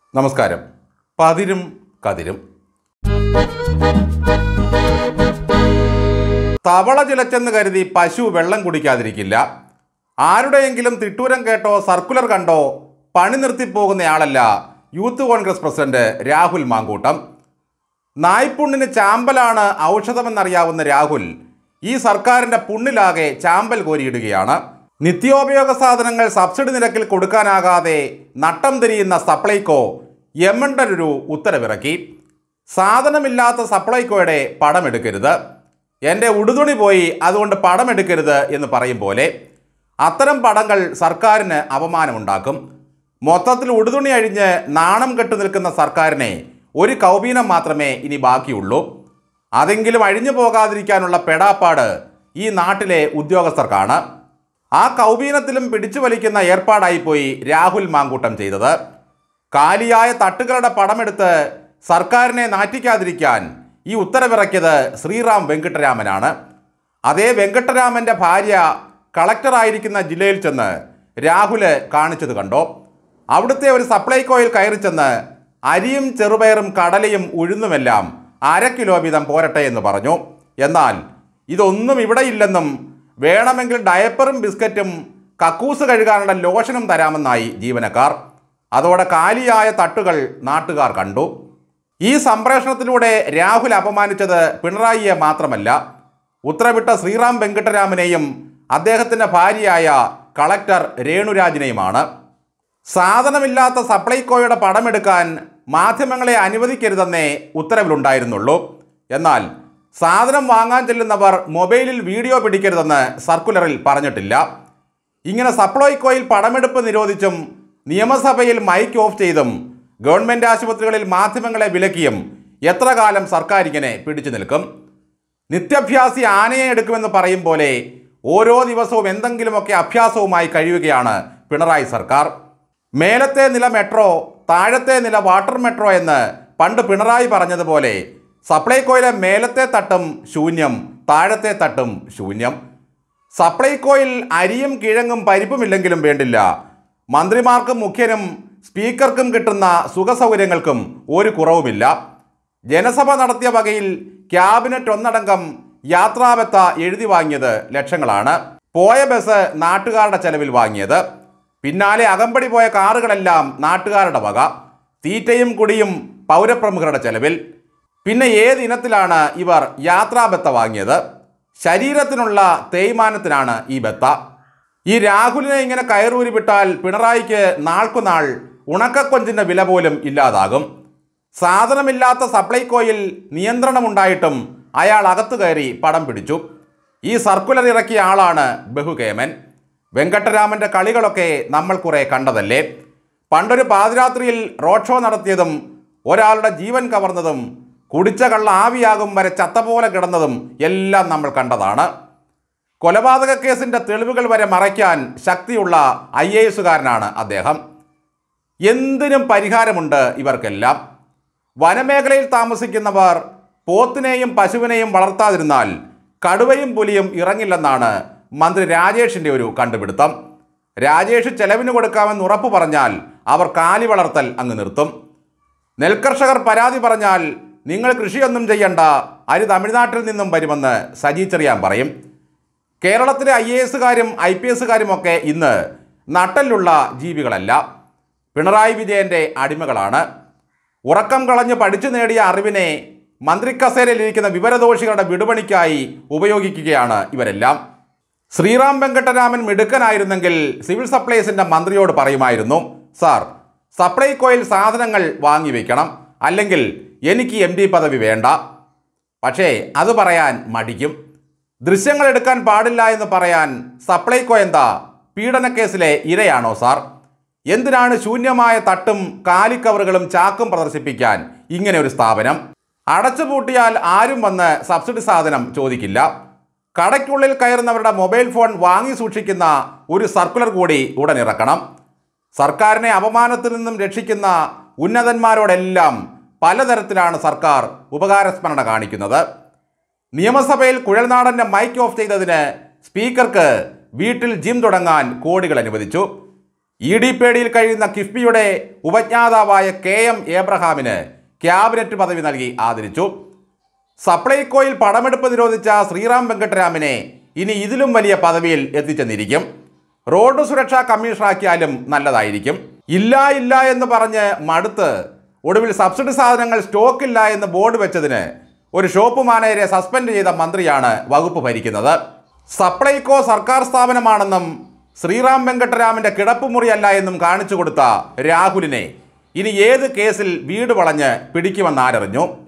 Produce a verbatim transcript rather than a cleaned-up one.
നമസ്കാരം. പതിരും കതിരും. തവള ചിലച്ചെന്ന് കരുതി പശു വെള്ളം കുടിക്കാതിരിക്കില്ല. ആരുടെയെങ്കിലും തിട്ടൂരം കേട്ടോ സർക്കുലർ കണ്ടോ പണി നിർത്തിപ്പോകുന്നയാളല്ല youth congress president Rahul Mankoottam. നായ്പുണ്ണിന് ചാമ്പലാണ് ഔഷധമെന്നറിയാവുന്ന രാഹുൽ ഈ സർക്കാരിൻ്റെ പുണ്ണിലാകെ ചാമ്പൽ കോരിയിടുകയാണ്. നിത്യോപയോഗ സാധനങ്ങൾ സബ്സിഡി നിരക്കിൽ കൊടുക്കാനാകാതെ നട്ടം തിരിയുന്ന സപ്ലൈകോ യമണ്ടൊരു ഉത്തരവിറക്കി. സാധനമില്ലാത്ത സപ്ലൈകോയുടെ പടമെടുക്കരുത്, എൻ്റെ ഉടുതുണി പോയി അതുകൊണ്ട് പടമെടുക്കരുത് എന്ന് പറയും പോലെ അത്തരം പടങ്ങൾ സർക്കാരിന് അപമാനമുണ്ടാക്കും. മൊത്തത്തിൽ ഉടുതുണി അഴിഞ്ഞ് നാണം കെട്ടു നിൽക്കുന്ന സർക്കാരിനെ ഒരു കൗബീനം മാത്രമേ ഇനി ബാക്കിയുള്ളൂ. അതെങ്കിലും അഴിഞ്ഞു പോകാതിരിക്കാനുള്ള പെടാപ്പാട് ഈ നാട്ടിലെ ഉദ്യോഗസ്ഥർക്കാണ്. ആ കൗബീനത്തിലും പിടിച്ചു വലിക്കുന്ന ഏർപ്പാടായിപ്പോയി രാഹുൽ മാങ്കൂട്ടം ചെയ്തത്. കാലിയായ തട്ടുകളുടെ പടമെടുത്ത് സർക്കാരിനെ നാറ്റിക്കാതിരിക്കാൻ ഈ ഉത്തരവിറക്കിയത് ശ്രീറാം വെങ്കിട്ടരാമനാണ്. അതേ വെങ്കട്ടരാമൻ്റെ ഭാര്യ കളക്ടറായിരിക്കുന്ന ജില്ലയിൽ ചെന്ന് രാഹുല് കാണിച്ചത് കണ്ടോ? അവിടുത്തെ ഒരു സപ്ലൈകോയിൽ കയറി ചെന്ന് അരിയും ചെറുപയറും കടലയും ഉഴുന്നുമെല്ലാം അര കിലോ വീതം പോരട്ടെ എന്ന് പറഞ്ഞു. എന്നാൽ ഇതൊന്നും ഇവിടെയില്ലെന്നും വേണമെങ്കിൽ ഡയപ്പറും ബിസ്ക്കറ്റും കക്കൂസ് കഴുകാനുള്ള ലോഷനും തരാമെന്നായി ജീവനക്കാർ. അതോടെ കാലിയായ തട്ടുകൾ നാട്ടുകാർ കണ്ടു. ഈ സംപ്രേഷണത്തിലൂടെ രാഹുൽ അപമാനിച്ചത് പിണറായിയെ മാത്രമല്ല, ഉത്തരവിട്ട ശ്രീറാം വെങ്കിട്ടരാമനെയും അദ്ദേഹത്തിൻ്റെ ഭാര്യയായ കളക്ടർ രേണുരാജിനെയുമാണ്. സാധനമില്ലാത്ത സപ്ലൈകോയുടെ പടമെടുക്കാൻ മാധ്യമങ്ങളെ അനുവദിക്കരുതെന്നേ ഉത്തരവിലുണ്ടായിരുന്നുള്ളൂ. എന്നാൽ സാധനം വാങ്ങാൻ ചെല്ലുന്നവർ മൊബൈലിൽ വീഡിയോ പിടിക്കരുതെന്ന് സർക്കുലറിൽ പറഞ്ഞിട്ടില്ല. ഇങ്ങനെ സപ്ലൈകോയിൽ പടമെടുപ്പ് നിരോധിച്ചും നിയമസഭയിൽ മൈക്ക് ഓഫ് ചെയ്തും ഗവൺമെൻറ് ആശുപത്രികളിൽ മാധ്യമങ്ങളെ വിലക്കിയും എത്ര കാലം സർക്കാർ ഇങ്ങനെ പിടിച്ചു നിൽക്കും? നിത്യഭ്യാസി ആനയെ എടുക്കുമെന്ന് പറയും പോലെ ഓരോ ദിവസവും എന്തെങ്കിലുമൊക്കെ അഭ്യാസവുമായി കഴിയുകയാണ് പിണറായി സർക്കാർ. മേലത്തെ നില മെട്രോ, താഴത്തെ നില വാട്ടർ മെട്രോ എന്ന് പണ്ട് പിണറായി പറഞ്ഞതുപോലെ സപ്ലൈകോയിലെ മേലത്തെ തട്ടും ശൂന്യം, താഴത്തെ തട്ടും ശൂന്യം. സപ്ലൈകോയിൽ അരിയും കിഴങ്ങും പരിപ്പുമില്ലെങ്കിലും വേണ്ടില്ല, മന്ത്രിമാർക്കും മുഖ്യനും സ്പീക്കർക്കും കിട്ടുന്ന സുഖസൗകര്യങ്ങൾക്കും ഒരു കുറവുമില്ല. ജനസഭ നടത്തിയ വകയിൽ ക്യാബിനറ്റ് ഒന്നടങ്കം യാത്രാബത്ത എഴുതി വാങ്ങിയത് ലക്ഷങ്ങളാണ്. പോയ ബസ് നാട്ടുകാരുടെ ചെലവിൽ വാങ്ങിയത്. പിന്നാലെ അകമ്പടി പോയ കാറുകളെല്ലാം നാട്ടുകാരുടെ വക. തീറ്റയും കുടിയും പൗരപ്രമുഖരുടെ ചെലവിൽ. പിന്നെ ഏത് ഇനത്തിലാണ് ഇവർ യാത്രാബത്ത വാങ്ങിയത്? ശരീരത്തിനുള്ള തേയ്മാനത്തിനാണ് ഈ ബത്ത. ഈ രാഹുലിനെ ഇങ്ങനെ കയറൂരി വിട്ടാൽ പിണറായിക്ക് നാൾക്കുനാൾ ഉണക്കക്കൊഞ്ചിൻ്റെ വില പോലും ഇല്ലാതാകും. സാധനമില്ലാത്ത സപ്ലൈകോയിൽ നിയന്ത്രണമുണ്ടായിട്ടും അയാൾ അകത്തു കയറി പടം പിടിച്ചു. ഈ സർക്കുലർ ഇറക്കിയ ആളാണ് ബഹുകേമൻ. വെങ്കട്ടരാമൻ്റെ കളികളൊക്കെ നമ്മൾ കുറേ കണ്ടതല്ലേ. പണ്ടൊരു പാതിരാത്രിയിൽ റോഡ് ഷോ നടത്തിയതും ഒരാളുടെ ജീവൻ കവർന്നതും കുടിച്ച കള്ള ആവിയാകും വരെ ചത്ത പോലെ കിടന്നതും എല്ലാം നമ്മൾ കണ്ടതാണ്. കൊലപാതക കേസിൻ്റെ തെളിവുകൾ വരെ മറയ്ക്കാൻ ശക്തിയുള്ള ഐ എ എസുകാരനാണ് അദ്ദേഹം. എന്തിനും പരിഹാരമുണ്ട് ഇവർക്കെല്ലാം. വനമേഖലയിൽ താമസിക്കുന്നവർ പോത്തിനെയും പശുവിനെയും വളർത്താതിരുന്നാൽ കടുവയും പുലിയും ഇറങ്ങില്ലെന്നാണ് മന്ത്രി രാജേഷിൻ്റെ ഒരു കണ്ടുപിടുത്തം. രാജേഷ് ചെലവിന് കൊടുക്കാമെന്ന് ഉറപ്പ് പറഞ്ഞാൽ അവർ കാലി വളർത്തൽ അങ്ങ് നിർത്തും. നെൽകർഷകർ പരാതി പറഞ്ഞാൽ നിങ്ങൾ കൃഷിയൊന്നും ചെയ്യണ്ട, അരി തമിഴ്നാട്ടിൽ നിന്നും വരുമെന്ന് സജി ചെറിയാൻ പറയും. കേരളത്തിലെ ഐ എ എസുകാരും ഐ പി എസുകാരുമൊക്കെ ഇന്ന് നട്ടലുള്ള ജീവികളല്ല, പിണറായി വിജയൻ്റെ അടിമകളാണ്. ഉറക്കം കളഞ്ഞ് പഠിച്ചു നേടിയ അറിവിനെ മന്ത്രിക്കസേരയിലിരിക്കുന്ന വിവരദോഷികളുടെ വിടുപണിക്കായി ഉപയോഗിക്കുകയാണ് ഇവരെല്ലാം. ശ്രീറാം വെങ്കട്ടരാമൻ മിടുക്കനായിരുന്നെങ്കിൽ സിവിൽ സപ്ലൈസിൻ്റെ മന്ത്രിയോട് പറയുമായിരുന്നു, സാർ സപ്ലൈകോയിൽ സാധനങ്ങൾ വാങ്ങി വയ്ക്കണം, അല്ലെങ്കിൽ എനിക്ക് എം ഡി പദവി വേണ്ട. പക്ഷേ അത് പറയാൻ മടിക്കും. ദൃശ്യങ്ങൾ എടുക്കാൻ പാടില്ല എന്ന് പറയാൻ സപ്ലൈകോ എന്താ പീഡനക്കേസിലെ ഇരയാണോ സാർ? എന്തിനാണ് ശൂന്യമായ തട്ടും കാലിക്കവറുകളും ചാക്കും പ്രദർശിപ്പിക്കാൻ ഇങ്ങനെ ഒരു സ്ഥാപനം? അടച്ചുപൂട്ടിയാൽ ആരും വന്ന് സബ്സിഡി സാധനം ചോദിക്കില്ല. കടയ്ക്കുള്ളിൽ കയറുന്നവരുടെ മൊബൈൽ ഫോൺ വാങ്ങി സൂക്ഷിക്കുന്ന ഒരു സർക്കുലർ കൂടി ഉടനിറക്കണം. സർക്കാരിനെ അപമാനത്തിൽ നിന്നും രക്ഷിക്കുന്ന ഉന്നതന്മാരോടെല്ലാം പലതരത്തിലാണ് സർക്കാർ ഉപകാരസ്മരണ കാണിക്കുന്നത്. നിയമസഭയിൽ കുഴൽനാടൻ്റെ മൈക്ക് ഓഫ് ചെയ്തതിന് സ്പീക്കർക്ക് വീട്ടിൽ ജിം തുടങ്ങാൻ കോടികൾ അനുവദിച്ചു. ഇ ഡി പേടിയിൽ കഴിയുന്ന കിഫ്ബിയുടെ ഉപജ്ഞാതാവായ കെ എം ഏബ്രഹാമിന് ക്യാബിനറ്റ് പദവി നൽകി ആദരിച്ചു. സപ്ലൈകോയിൽ പണമെടുപ്പ് നിരോധിച്ച ശ്രീറാം വെങ്കട്ടരാമനെ ഇനി ഇതിലും വലിയ പദവിയിൽ എത്തിച്ചെന്നിരിക്കും. റോഡ് സുരക്ഷാ കമ്മീഷണറാക്കിയാലും നല്ലതായിരിക്കും. ഇല്ല ഇല്ല എന്ന് പറഞ്ഞ് മടുത്ത് ഒടുവിൽ സബ്സിഡി സാധനങ്ങൾ സ്റ്റോക്കില്ല എന്ന് ബോർഡ് വെച്ചതിന് ഒരു ഷോപ്പ് മാനേജരെ സസ്പെൻഡ് ചെയ്ത മന്ത്രിയാണ് വകുപ്പ് ഭരിക്കുന്നത്. സപ്ലൈകോ സർക്കാർ സ്ഥാപനമാണെന്നും ശ്രീറാം വെങ്കട്ടരാമന്റെ കിടപ്പുമുറിയല്ല എന്നും കാണിച്ചു കൊടുത്ത രാഹുലിനെ ഇനി ഏത് കേസിൽ വീട് വളഞ്ഞ് പിടിക്കുമെന്ന് ആരറിഞ്ഞു?